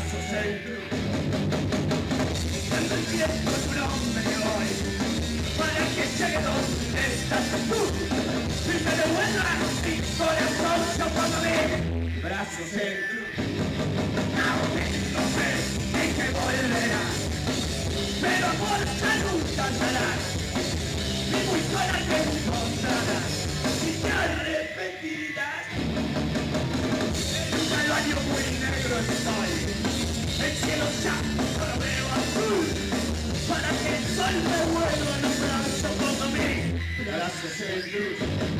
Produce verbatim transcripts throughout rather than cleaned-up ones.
brazos en cruz. Dando el tiempo a tu nombre hoy, para que llegue donde estás tú y me devuelva mi corazón soplándome. Brazos en cruz. Aún no sé en qué volverás, pero amor ya nunca darás. Y muy sola te encontrarás y te arrepentirás. En un calvario muy negro estoy, el cielo ya no lo veo azul, para que el sol me vuelva en un brazo como mí. Brazos en cruz.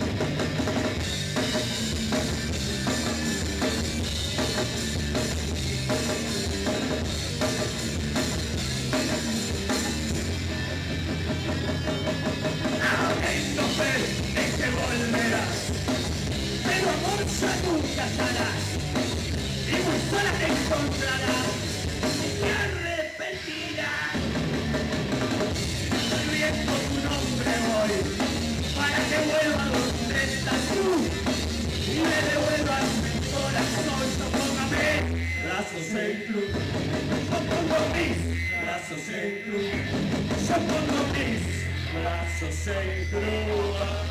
Pero amor ya nunca estarás, y muy sola te encontrarás y te arrepentirás. Escribiendo tu nombre hoy, para que vuelva donde estás tú y me devuelvas mi corazón. Sopóngame brazos en cruz, yo pongo mis brazos en cruz, yo pongo mis brazos en cruz.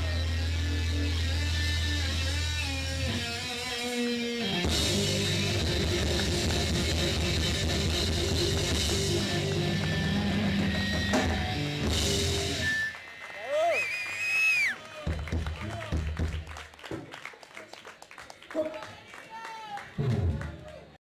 Cool.